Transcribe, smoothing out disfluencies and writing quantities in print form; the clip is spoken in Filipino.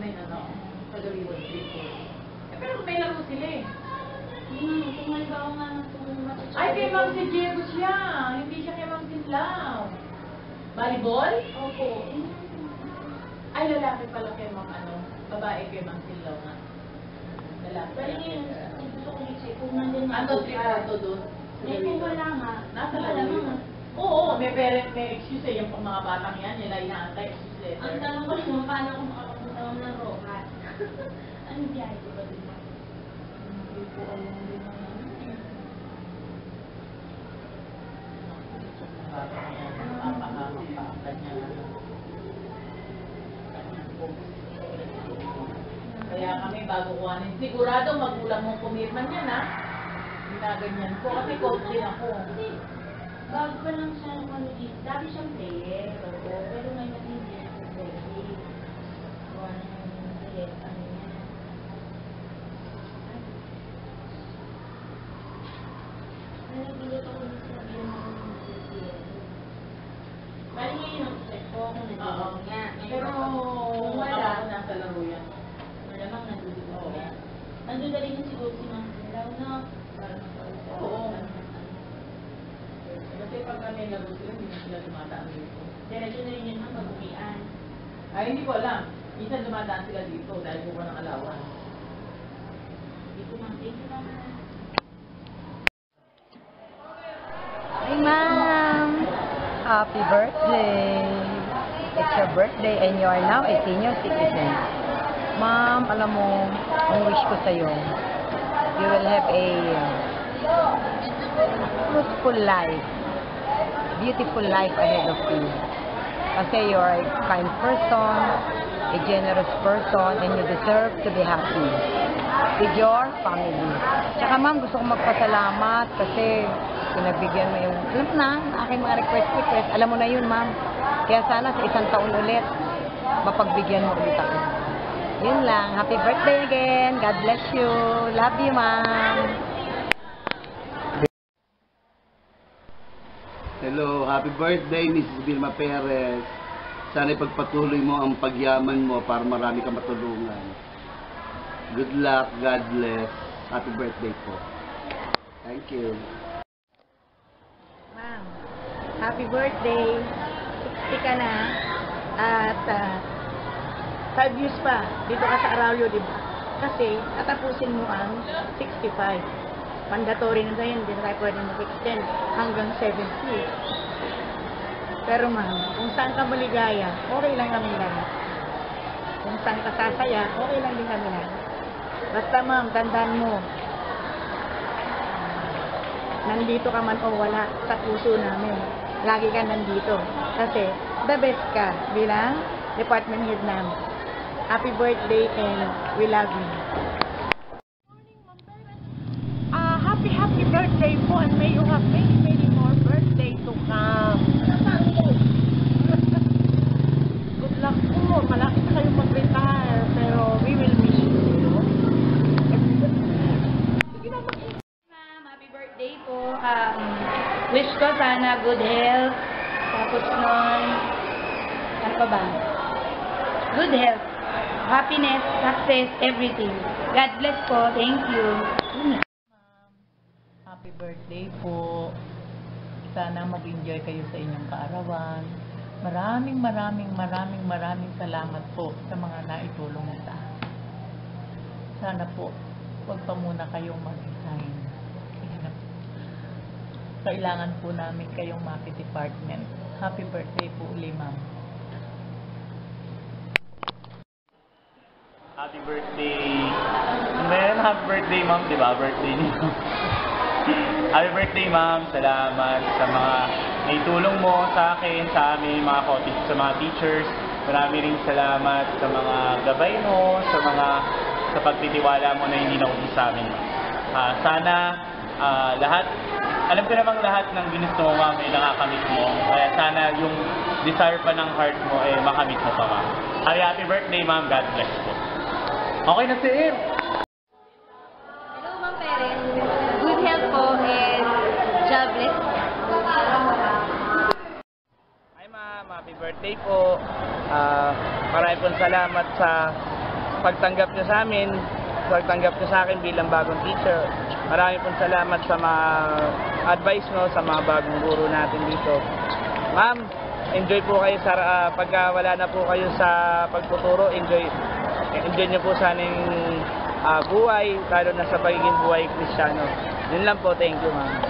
namin, pagaliwan 3-4. Pero may laro sila eh. Kung halimbawa nga Ay, kay Ma'am si Diego siya. Hindi siya kay Ma'am Sinlaw. Volleyball? Opo. Ay, lalaki pala kay Ma'am babae kay Ma'am Sinlaw nga. Lalaki. Pero yun, gusto ko i-check kung nandun na. Ano, 3-4 doon? Kung wala nga. Nasa laro yun. Oo, may parent, may excuse eh. Yung mga batang yan, nila inaantay excuse letter. Ang tanong ko naman, paano kung makakapunta ko ng rokat? Ano biyahe ko ba din? Hindi ko alam din naman. Kaya kami bago kuhanin. Sigurado magulang mong pumirman yan ha. Ginaganyan ko kasi coach din ako. Kasi bago pa lang siya ng dito. Dati siyang player. Pero ngayon hindi na siya player. Gawa ng player. Ano niya? Nanabilot ako ng sinabihan ako ng player. Bali ngayon ang check ko kung nandun nga. Pero kung wala, ako nasa laro yan. malamang nandun niya. Nandun na rin yung siguro si Ma'am Sinlaw na parang nakausap. Oo. Kasi pag may laro sila, hindi na sila dumadaan dito. Diretso na rin yun ang pag-uwian. Ay, hindi ko alam. Minsan dumadaan sila dito dahil buka ng alawan. Hindi ko Ma'am. Thank you, Ma'am. Hi, Ma'am! Happy birthday! It's your birthday and you are now a senior citizen. Ma'am, alam mo, ang wish ko sa'yo, you will have a fruitful life, beautiful life ahead of you. Kasi you are a kind person, a generous person, and you deserve to be happy with your family. Tsaka ma'am, gusto kong magpasalamat kasi pinagbigyan mo yung, alam mo na, aking mga request. Alam mo na yun, ma'am. Kaya sana sa isang taon ulit, mapagbigyan mo ulit ako. Yun lang. Happy birthday again. God bless you. Love you, ma'am. Hello, happy birthday, Mrs. Vilma Perez. Sana ipagpatuloy mo ang pagyaman mo para marami kang matulungan. Good luck, God bless. Happy birthday po. Thank you. Ma'am, happy birthday. 60 ka na. At 5 years pa. Dito ka sa Arroyo, di ba? Kasi, tatapusin mo ang 65. Mandatory na sa'yo, hindi na tayo pwede mag-extend hanggang 70. Pero ma'am, kung saan ka maligaya, okay lang kami lahat. Kung saan ka sasaya, okay lang din kami lahat. Basta ma'am, tandaan mo, nandito ka man o wala sa puso namin. Lagi ka nandito. Kasi, the best ka bilang department head namin. Happy birthday and we love you. Happy birthday po and may you have many more birthday to come. Good luck po. Malapit na kayo mag-retire pero we will miss you. Ma'am, happy birthday po. Wish ko sana good health. Tapos nun, ano pa ba? Good health. Happiness, success, everything. God bless po. Thank you. Happy birthday po. Sana mag-enjoy kayo sa inyong kaarawan. Maraming salamat po sa mga naitulong mo sa akin. Sana po, huwag pa muna kayong mag-resign. Kailangan po namin kayong MAPI department. Happy birthday po uli, ma'am. Happy birthday. Meron happy birthday, ma'am, di ba? Birthday niyo. Happy birthday, ma'am. Salamat sa mga naitulong mo sa akin, sa aming mga sa mga teachers. Marami rin salamat sa mga gabay mo, sa pagtitiwala mo na hindi nauwi sa amin. Sana lahat, alam ko namang lahat ng ginusto mo, ma'am, ay nakakamit mo. Kaya sana yung desire pa ng heart mo, makamit mo pa, ma'am. Happy birthday, ma'am. God bless po. Okay na, sir. Hello, Ma'am Perez. Good health po and jobless. Hi, ma'am. Happy birthday po. Maraming pong salamat sa pagtanggap niyo sa amin, pagtanggap niyo sa akin bilang bagong teacher. Marami pong salamat sa mga advice mo sa mga bagong guro natin dito. Ma'am, enjoy po kayo sa pagka wala na po kayo sa pagtuturo, enjoy niyo po sana yung buhay, lalo na sa pagiging buhay Kristiyano. Yun lang po, thank you ma'am.